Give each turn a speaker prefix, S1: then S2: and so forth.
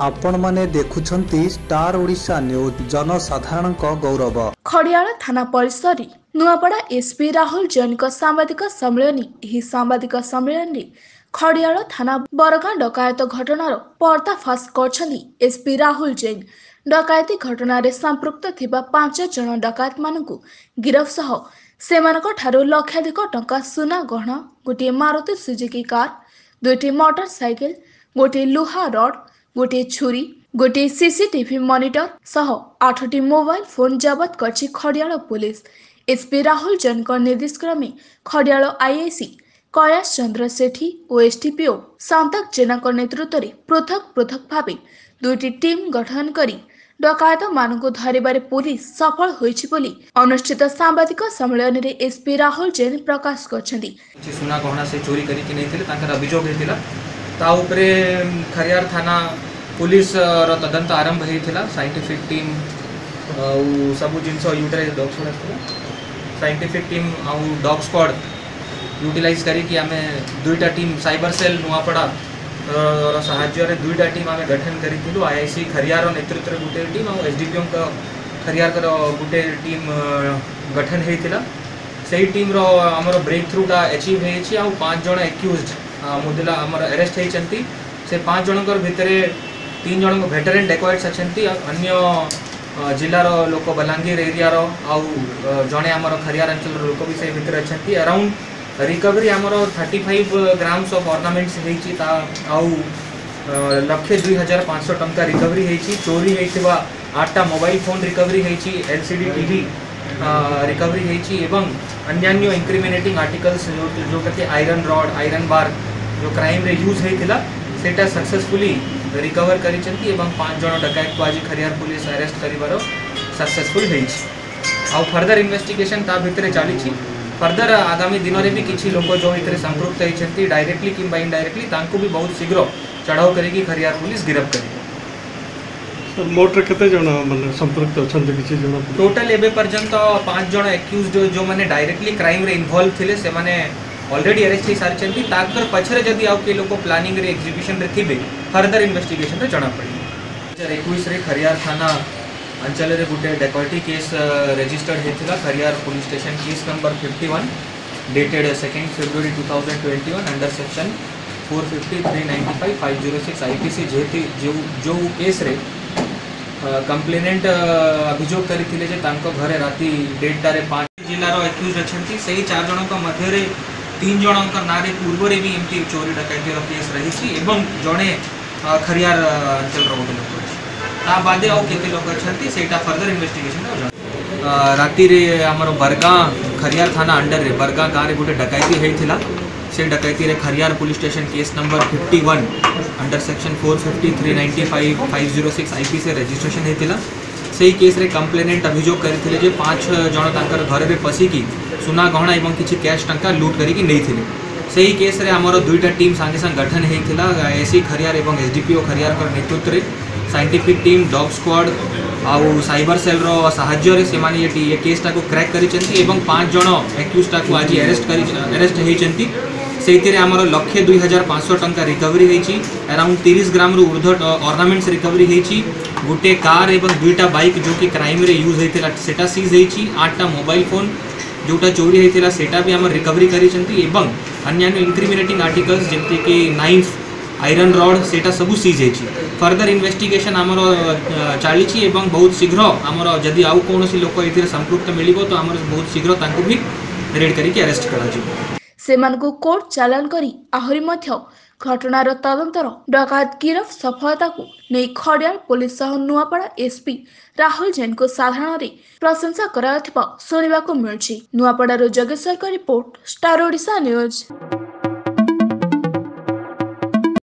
S1: आपण माने देखुछंती star Odisha news जनसाधारण गौरव।
S2: खड़ियाल थाना परिसर नुआपड़ा एसपी राहुल जैन सांबादिक सम्मेलन। यह सांबादिक सम्मेलन खड़ियाल थाना बरगां डकायत घटनार पर्दाफाश कर एसपी राहुल जैन। डकायती घटन संपृक्त थिबा 5 जन डकायत मानकु गिरफ सह सेमानक ठारू लक्षाधिक टंका सुना गहना, गोटे मारुति सुजुकी कार, 2टी मोटरसाइकेल, गोटे लुहा रड, गोटे छुरी, गोटे सीसीटीवी मॉनिटर सह 8टी मोबाइल फोन जबत करछि खड़ियाल पुलिस। एसपी राहुल जैन निर्देशक्रमे खड़ियाल आईआईसी कैलाश चंद्र सेठी और एसटीपीओ संतक जेना नेतृत्व में पृथक पृथक भाव 2टी टीम गठन करी डकायत मानक धरबार पुलिस सफल होइछि बोली अनुष्ठित सांबादिक सम्मेलन में एसपी राहुल जैन प्रकाश करछन्ती।
S3: सुना गहना से चोरी करिकि नैथिले तांकर अभियोग हेतिला ता उपरे खरियार थाना पुलिस रो तदंत आरंभ हेतिला। साइंटिफिक टीम सब जिनस यूटिलाइज डॉग स्क्वाड आसला। साइंटिफिक टीम आ डॉग स्क्वाड यूटिलाइज करिकि आमे 2टा टीम साइबर सेल नुआपड़ा साहाय्य 2टा टीम आमे गठन करिथिलु। आईआईसी खरियार नेतृत्व रे गुटे टीम और एसडीपीओ का खरियार कर गुटे टीम गठन हेतिला। सेही टीम रो हमर ब्रेक थ्रूटा अचीव हेछि आ 5 जण एक्यूज्ड मुदला हमर अरेस्ट हेचंती। से 5 जनकर भितरे 3 जन वेटरन डेकोइट्स अछंती, अन्य जिलार लोक बलांगीर एरिया रो आ जणे हमर खरियार अंचल लोक भी से भितर अछंती। अराउंड रिकवरी आमर 35 ग्राम्स ऑफ ऑर्नामेंट्स हेछि ता आउ 1,02,500 टंका रिकवरी हेछि। चोरी हेथिबा 8टा मोबाइल फोन रिकवरी हेछि, एलसीडी टीवी रिकवरी हेछि एवं अन्यान्य इंक्रिमिनेटिंग आर्टिकल्स जो कि आयरन रॉड, आयरन बार जो क्राइम रे यूज हेथिला सेटा सक्सेसफुली रिकवर करिसंती एवं 5 जण डकैत को आज खरियार पुलिस अरेस्ट करिबारो सक्सेसफुल हेछि। आ फर्दर इन्वेस्टिगेशन ता भितरे चलीछि। फर्दर आगामी दिन में भी किसी लोक जो इतने संपृक्त होती डायरेक्टली कि इनडायरेक्टली तांको भी बहुत शीघ्र चढ़ाऊ करेगी खरियार पुलिस गिरफ्त करेगी।
S4: मोटर केते जण माने संपृक्त अछन किछि जण
S3: टोटल एबे पर्यंत 5 जण एक्यूज्ड जो माने डायरेक्टली क्राइम रे इन्वॉल्व थिले से माने ऑलरेडी अरेस्ट हो सारी ताकर पछरे जदि आउ के लोक प्लानिंग रे एग्जीक्यूशन रे थिबे फर्दर इन्वेस्टिगेशन रे जणा पड़ी। 2021 रे खरियार थाना अंचल रे गुटे डेकॉइटी केस रजिस्टर्ड हेथिला। Khariar police station case number 51 dated 2 February 2021 under section 450 395 506 IPC जेती जो केस रे कंप्लेनेंट अभियोग करिथिले जे तांको घरे राती 1:30 जिल्लार एक्यूज अछंती। सही 4 जनक मध्य रे 3 जनक नारे पूर्व रे भी एमती चोरी डकैती रो केस रहिछि एवं जणे खरियार अंचल रो गोटे लोक ता बादे आउ केते लोक अछंती सेटा फर्दर इन्वेस्टिगेशन राती रे हमर बरगां खरियार थाना अंडर रे बरगां गाँव रे गोटे डकैती हेथिला। से डकैती रे Khariar police station case number 51 under section 450 395 506 IPC registration हेथिला। सेही केस रे कंप्लेनेंट अभियोग करिथिले जे 5 जण तांकर घर रे पसिकी सुना गहना एवं किछि कैश टंका लूट करिकि नैथिले। सेही केस रे हमर 2टा टीम संगे संग गठन हेथिला। आईआईसी खरियार एवं एसडीपीओ खरियार कर नेतृत्व रे साइंटिफिक टीम डॉग स्क्वाड आउ साइबर सेल रो साहाय्य रे सेमाने ये केसटा को क्रैक करिसेंती एवं 5 जण एक्यूजटा को आज अरेस्ट हेचंती। सेहितरे हमर 1,02,500 टंका रिकवरी हेछि। अराउंड 30 ग्राम रु ऊर्ध्व ऑर्नामेंट्स रिकवरी हेछि। गुटे कार एवं 2टा बाइक जो कि क्राइम रे यूज हेथिला सेटा सीज हेछि। 8टा मोबाइल फोन जोटा चोरी हेथिला सेटा भी हमर रिकवरी करिसेंती एवं अन्यान्य इंक्रिमिनेटिंग आर्टिकल्स जेमति कि नाइफ, आयरन रॉड सेटा सबू सीज हेछि। फर्दर इन्वेस्टिगेशन आमर चली एवं बहुत शीघ्र आमर जदि आउ कौन लोक ए संपृक्त मिलिबो तो आमर बहुत शीघ्र तांको भी रेड करिकि अरेस्ट करा जिवो।
S2: सेमानकु कोर्ट चालान करी आहुरी मध्य घटनार तदंतर डकायत गिरफ सफलता को नहीं खड़ियाल पुलिस सह नुआपड़ा एसपी राहुल जैन को साधारण रे प्रशंसा कराथिबा सुनिबाको मिलछि। नुआपड़ा रो जगेश्वर का रिपोर्ट, स्टार ओडिशा न्यूज।